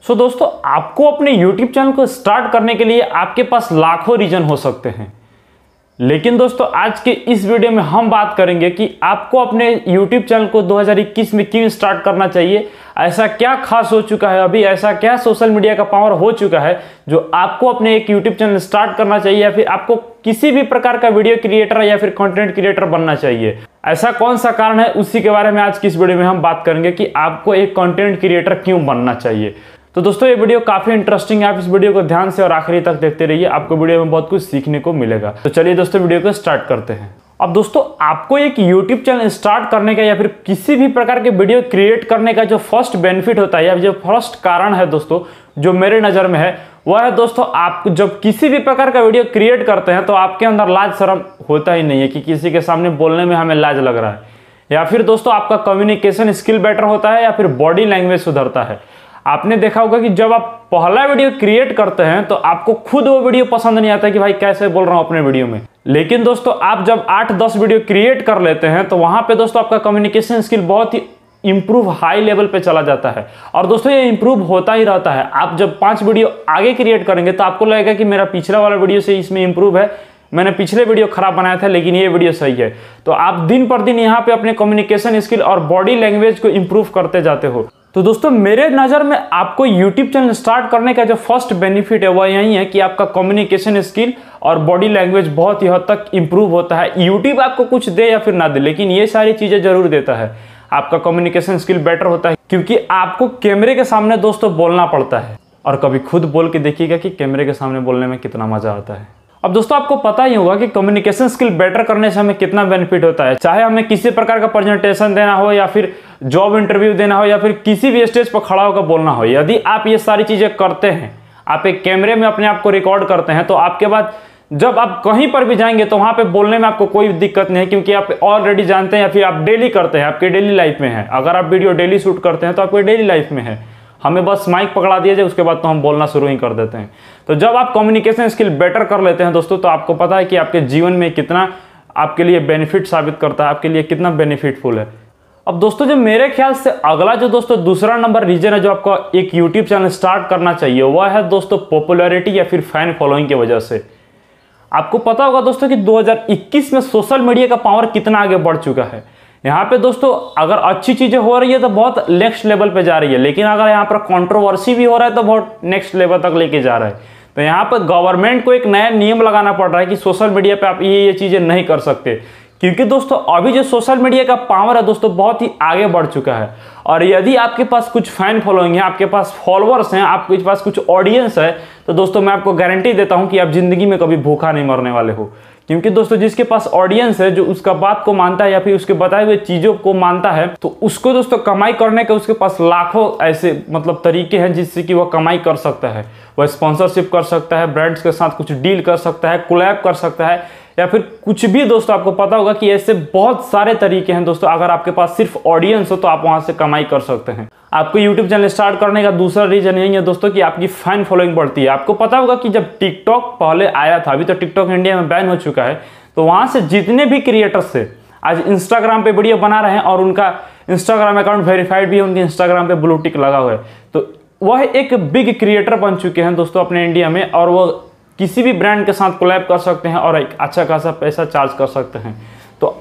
सो दोस्तों, आपको अपने YouTube चैनल को स्टार्ट करने के लिए आपके पास लाखों रीजन हो सकते हैं, लेकिन दोस्तों आज के इस वीडियो में हम बात करेंगे कि आपको अपने YouTube चैनल को 2021 में क्यों स्टार्ट करना चाहिए। ऐसा क्या खास हो चुका है, अभी ऐसा क्या सोशल मीडिया का पावर हो चुका है जो आपको अपने एक YouTube चैनल स्टार्ट करना चाहिए, या फिर आपको किसी भी प्रकार का वीडियो क्रिएटर या फिर कंटेंट क्रिएटर बनना चाहिए। ऐसा कौन सा कारण है, उसी के बारे में आज की इस वीडियो में हम बात करेंगे कि आपको एक कंटेंट क्रिएटर क्यों बनना चाहिए। तो दोस्तों ये वीडियो काफी इंटरेस्टिंग है, आप इस वीडियो को ध्यान से और आखिरी तक देखते रहिए, आपको वीडियो में बहुत कुछ सीखने को मिलेगा। तो चलिए दोस्तों वीडियो को स्टार्ट करते हैं। अब दोस्तों आपको एक YouTube चैनल स्टार्ट करने का या फिर किसी भी प्रकार के वीडियो क्रिएट करने का जो फर्स्ट बेनिफिट होता है या जो फर्स्ट कारण है दोस्तों, जो मेरे नज़र में है, वह है दोस्तों, आप जब किसी भी प्रकार का वीडियो क्रिएट करते हैं तो आपके अंदर लाज शर्म होता ही नहीं है कि किसी के सामने बोलने में हमें लाज लग रहा है, या फिर दोस्तों आपका कम्युनिकेशन स्किल बेटर होता है या फिर बॉडी लैंग्वेज सुधरता है। आपने देखा होगा कि जब आप पहला वीडियो क्रिएट करते हैं तो आपको खुद वो वीडियो पसंद नहीं आता कि भाई कैसे बोल रहा हूं अपने वीडियो में, लेकिन दोस्तों आप जब 8-10 वीडियो क्रिएट कर लेते हैं तो वहां पे दोस्तों आपका कम्युनिकेशन स्किल बहुत ही इंप्रूव हाई लेवल पे चला जाता है। और दोस्तों ये इंप्रूव होता ही रहता है। आप जब 5 वीडियो आगे क्रिएट करेंगे तो आपको लगेगा कि मेरा पिछला वाला वीडियो से इसमें इंप्रूव है, मैंने पिछले वीडियो खराब बनाया था लेकिन ये वीडियो सही है। तो आप दिन पर दिन यहाँ पे अपने कम्युनिकेशन स्किल और बॉडी लैंग्वेज को इंप्रूव करते जाते हो। तो दोस्तों मेरे नज़र में आपको YouTube चैनल स्टार्ट करने का जो फर्स्ट बेनिफिट है वह यही है कि आपका कम्युनिकेशन स्किल और बॉडी लैंग्वेज बहुत ही हद तक इंप्रूव होता है। YouTube आपको कुछ दे या फिर ना दे, लेकिन ये सारी चीज़ें जरूर देता है। आपका कम्युनिकेशन स्किल बेटर होता है क्योंकि आपको कैमरे के सामने दोस्तों बोलना पड़ता है, और कभी खुद बोल के देखिएगा कि कैमरे के सामने बोलने में कितना मजा आता है। अब दोस्तों आपको पता ही होगा कि कम्युनिकेशन स्किल बेटर करने से हमें कितना बेनिफिट होता है, चाहे हमें किसी प्रकार का प्रेजेंटेशन देना हो या फिर जॉब इंटरव्यू देना हो या फिर किसी भी स्टेज पर खड़ा होकर बोलना हो। यदि आप ये सारी चीज़ें करते हैं, आप एक कैमरे में अपने आप को रिकॉर्ड करते हैं, तो आपके बाद जब आप कहीं पर भी जाएंगे तो वहाँ पे बोलने में आपको कोई दिक्कत नहीं है, क्योंकि आप ऑलरेडी जानते हैं या फिर आप डेली करते हैं, आपके डेली लाइफ में है। अगर आप वीडियो डेली शूट करते हैं तो आपके डेली लाइफ में है, हमें बस माइक पकड़ा दिया जाए उसके बाद तो हम बोलना शुरू ही कर देते हैं। तो जब आप कम्युनिकेशन स्किल बेटर कर लेते हैं दोस्तों, तो आपको पता है कि आपके जीवन में कितना आपके लिए बेनिफिट साबित करता है, आपके लिए कितना बेनिफिटफुल है। अब दोस्तों जो मेरे ख्याल से अगला जो दोस्तों दूसरा नंबर रीजन है जो आपको एक YouTube चैनल स्टार्ट करना चाहिए, वह है दोस्तों पॉपुलैरिटी या फिर फैन फॉलोइंग की वजह से। आपको पता होगा दोस्तों कि 2021 में सोशल मीडिया का पावर कितना आगे बढ़ चुका है। यहाँ पे दोस्तों अगर अच्छी चीजें हो रही है तो बहुत नेक्स्ट लेवल पे जा रही है, लेकिन अगर यहाँ पर कंट्रोवर्सी भी हो रहा है तो बहुत नेक्स्ट लेवल तक लेके जा रहा है। तो यहाँ पर गवर्नमेंट को एक नया नियम लगाना पड़ रहा है कि सोशल मीडिया पे आप ये चीजें नहीं कर सकते, क्योंकि दोस्तों अभी जो सोशल मीडिया का पावर है दोस्तों बहुत ही आगे बढ़ चुका है। और यदि आपके पास कुछ फैन फॉलोइंग है, आपके पास फॉलोअर्स हैं, आपके पास कुछ ऑडियंस है, तो दोस्तों मैं आपको गारंटी देता हूं कि आप जिंदगी में कभी भूखा नहीं मरने वाले हो। क्योंकि दोस्तों जिसके पास ऑडियंस है, जो उसका बात को मानता है या फिर उसके बताए हुए चीज़ों को मानता है, तो उसको दोस्तों कमाई करने के उसके पास लाखों ऐसे तरीके हैं जिससे कि वह कमाई कर सकता है। वह स्पॉन्सरशिप कर सकता है, ब्रांड्स के साथ कुछ डील कर सकता है, कोलैब कर सकता है, या फिर कुछ भी। दोस्तों आपको पता होगा कि ऐसे बहुत सारे तरीके हैं दोस्तों। अगर आपके पास सिर्फ ऑडियंस हो तो आप वहां से कमाई कर सकते हैं। आपको YouTube चैनल स्टार्ट करने का दूसरा रीजन यही है दोस्तों कि आपकी फैन फॉलोइंग बढ़ती है। आपको पता होगा कि जब टिकटॉक पहले आया था, अभी तो टिकटॉक इंडिया में बैन हो चुका है, तो वहां से जितने भी क्रिएटर्स थे आज इंस्टाग्राम पे वीडियो बना रहे हैं और उनका इंस्टाग्राम अकाउंट वेरीफाइड भी है, उनके इंस्टाग्राम पे ब्लू टिक लगा हुआ है, तो वह एक बिग क्रिएटर बन चुके हैं दोस्तों अपने इंडिया में, और वो किसी भी ब्रांड के साथ कोलैब कर सकते हैं और एक अच्छा खासा पैसा चार्ज कर सकते हैं। तो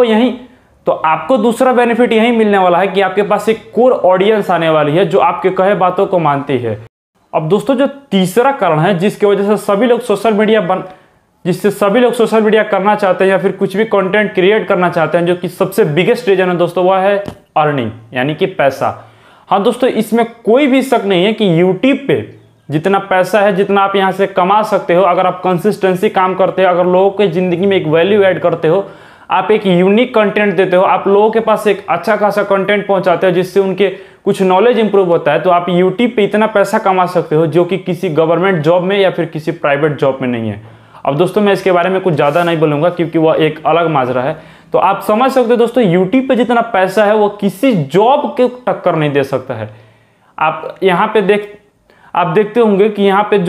आपको दूसरा बेनिफिट यही मिलने वाला है कि आपके पास एक कोर ऑडियंस आने वाली है जो आपके कहे बातों को मानती है। अब दोस्तों जो तीसरा कारण है जिसकी वजह से सभी लोग सोशल मीडिया करना चाहते हैं या फिर कुछ भी कंटेंट क्रिएट करना चाहते हैं, जो कि सबसे बिगेस्ट रीजन है दोस्तों, वह है अर्निंग, यानी कि पैसा। हाँ दोस्तों इसमें कोई भी शक नहीं है कि यूट्यूब पे जितना पैसा है, जितना आप यहाँ से कमा सकते हो, अगर आप कंसिस्टेंसी काम करते हो, अगर लोगों के ज़िंदगी में एक वैल्यू ऐड करते हो, आप एक यूनिक कंटेंट देते हो, आप लोगों के पास एक अच्छा खासा कंटेंट पहुँचाते हो जिससे उनके कुछ नॉलेज इंप्रूव होता है, तो आप यूट्यूब पे इतना पैसा कमा सकते हो जो कि किसी गवर्नमेंट जॉब में या फिर किसी प्राइवेट जॉब में नहीं है। अब दोस्तों मैं इसके बारे में कुछ ज़्यादा नहीं बोलूँगा क्योंकि वह एक अलग माजरा है। तो आप समझ सकते हो दोस्तों यूट्यूब पे जितना पैसा है वो किसी जॉब के टक्कर नहीं दे सकता है। आप देखते होंगे कि यहाँ पे जो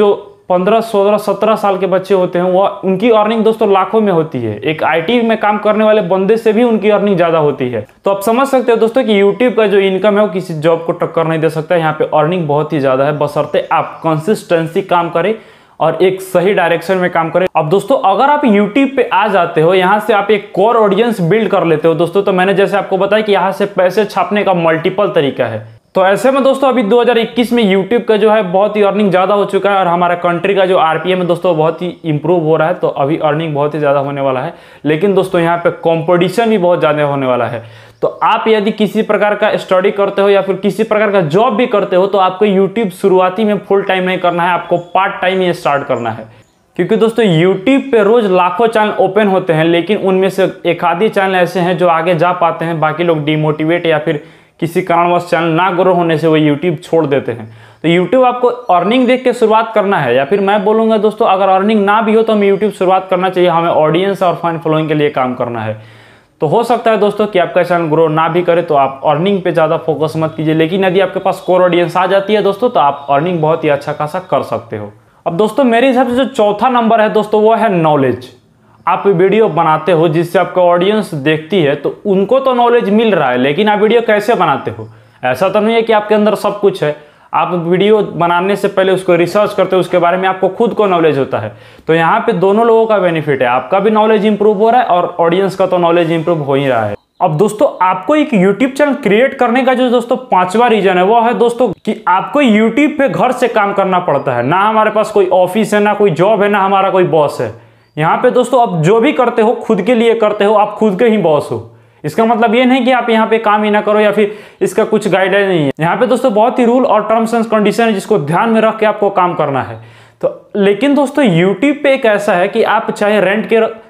15, 16, 17 साल के बच्चे होते हैं, वो उनकी अर्निंग दोस्तों लाखों में होती है। एक आईटी में काम करने वाले बंदे से भी उनकी अर्निंग ज़्यादा होती है। तो आप समझ सकते हो दोस्तों कि यूट्यूब का जो इनकम है वो किसी जॉब को टक्कर नहीं दे सकता है। यहाँ पे अर्निंग बहुत ही ज़्यादा है, बशर्ते आप कंसिस्टेंसी काम करें और एक सही डायरेक्शन में काम करें। अब दोस्तों अगर आप YouTube पे आ जाते हो, यहाँ से आप एक कोर ऑडियंस बिल्ड कर लेते हो दोस्तों, तो मैंने जैसे आपको बताया कि यहाँ से पैसे छापने का मल्टीपल तरीका है। तो ऐसे में दोस्तों अभी 2021 में YouTube का जो है बहुत ही अर्निंग ज़्यादा हो चुका है और हमारा कंट्री का जो RPM है दोस्तों बहुत ही इंप्रूव हो रहा है। तो अभी अर्निंग बहुत ही ज़्यादा होने वाला है, लेकिन दोस्तों यहाँ पे कंपटीशन भी बहुत ज़्यादा होने वाला है। तो आप यदि किसी प्रकार का स्टडी करते हो या फिर किसी प्रकार का जॉब भी करते हो, तो आपको YouTube शुरुआती में फुल टाइम नहीं करना है, आपको पार्ट टाइम ही स्टार्ट करना है। क्योंकि दोस्तों YouTube पे रोज लाखों चैनल ओपन होते हैं, लेकिन उनमें से एक आधी चैनल ऐसे हैं जो आगे जा पाते हैं, बाकी लोग डिमोटिवेट या फिर किसी कारणवश चैनल ना ग्रो होने से वो YouTube छोड़ देते हैं। तो YouTube आपको अर्निंग देख के शुरुआत करना है, या फिर मैं बोलूँगा दोस्तों अगर अर्निंग ना भी हो तो हमें YouTube शुरुआत करना चाहिए। हमें ऑडियंस और फैन फॉलोइंग के लिए काम करना है। तो हो सकता है दोस्तों कि आपका चैनल ग्रो ना भी करे तो आप अर्निंग पे ज़्यादा फोकस मत कीजिए, लेकिन यदि आपके पास कोर ऑडियंस आ जाती है दोस्तों तो आप अर्निंग बहुत ही अच्छा खासा कर सकते हो। अब दोस्तों मेरे हिसाब से जो चौथा नंबर है दोस्तों वो है नॉलेज। आप वीडियो बनाते हो जिससे आपका ऑडियंस देखती है, तो उनको तो नॉलेज मिल रहा है, लेकिन आप वीडियो कैसे बनाते हो? ऐसा तो नहीं है कि आपके अंदर सब कुछ है। आप वीडियो बनाने से पहले उसको रिसर्च करते हो, उसके बारे में आपको खुद को नॉलेज होता है। तो यहाँ पे दोनों लोगों का बेनिफिट है, आपका भी नॉलेज इंप्रूव हो रहा है और ऑडियंस का तो नॉलेज इंप्रूव हो ही रहा है। अब दोस्तों आपको एक यूट्यूब चैनल क्रिएट करने का जो दोस्तों पांचवा रीजन है वो है दोस्तों कि आपको यूट्यूब पे घर से काम करना पड़ता है। ना हमारे पास कोई ऑफिस है, ना कोई जॉब है, ना हमारा कोई बॉस है। यहाँ पे दोस्तों आप जो भी करते हो खुद के लिए करते हो, आप खुद के ही बॉस हो। इसका मतलब ये नहीं कि आप यहाँ पे काम ही ना करो या फिर इसका कुछ गाइडलाइन नहीं है। यहाँ पे दोस्तों बहुत ही रूल और टर्म्स एंड कंडीशन है जिसको ध्यान में रख के आपको काम करना है। तो लेकिन दोस्तों यूट्यूब पे एक ऐसा है कि आप चाहे रेंट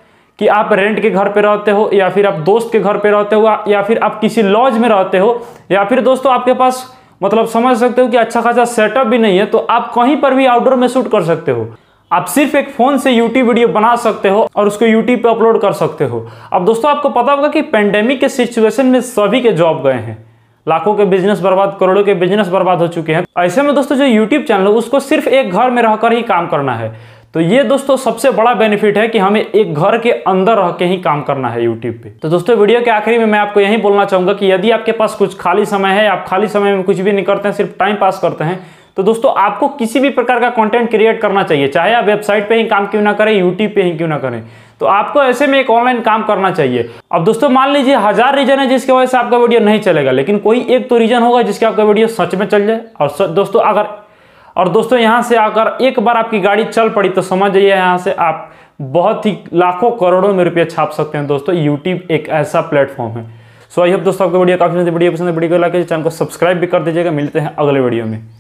के घर पे रहते हो, या फिर आप दोस्त के घर पे रहते हो, या फिर आप किसी लॉज में रहते हो, या फिर दोस्तों आपके पास मतलब समझ सकते हो कि अच्छा खासा सेटअप भी नहीं है, तो आप कहीं पर भी आउटडोर में शूट कर सकते हो। आप सिर्फ एक फोन से यूट्यूब वीडियो बना सकते हो और उसको यूट्यूब पे अपलोड कर सकते हो। अब दोस्तों आपको पता होगा कि पेंडेमिक के सिचुएशन में सभी के जॉब गए हैं, लाखों के बिजनेस बर्बाद, करोड़ों के बिजनेस बर्बाद हो चुके हैं। ऐसे में दोस्तों जो यूट्यूब चैनल है उसको सिर्फ एक घर में रहकर ही काम करना है। तो ये दोस्तों सबसे बड़ा बेनिफिट है कि हमें एक घर के अंदर रह के ही काम करना है यूट्यूब पे। तो दोस्तों वीडियो के आखिरी में मैं आपको यही बोलना चाहूंगा कि यदि आपके पास कुछ खाली समय है, आप खाली समय में कुछ भी नहीं करते हैं, सिर्फ टाइम पास करते हैं, तो दोस्तों आपको किसी भी प्रकार का कंटेंट क्रिएट करना चाहिए, चाहे आप वेबसाइट पे ही काम क्यों ना करें, यूट्यूब पे ही क्यों ना करें। तो आपको ऐसे में एक ऑनलाइन काम करना चाहिए। अब दोस्तों मान लीजिए 1000 रीजन है जिसकी वजह से आपका वीडियो नहीं चलेगा, लेकिन कोई एक तो रीजन होगा जिसके आपका वीडियो सच में चल जाए। और दोस्तों यहाँ से अगर एक बार आपकी गाड़ी चल पड़ी तो समझ जाइए यहाँ से आप बहुत ही लाखों करोड़ों में रुपये छाप सकते हैं। दोस्तों यूट्यूब एक ऐसा प्लेटफॉर्म है। सो आई होप दोस्तों आपको वीडियो काफी वीडियो पसंद है, वीडियो को लाइक कीजिए, चैनल को सब्सक्राइब भी कर दीजिएगा। मिलते हैं अगले वीडियो में।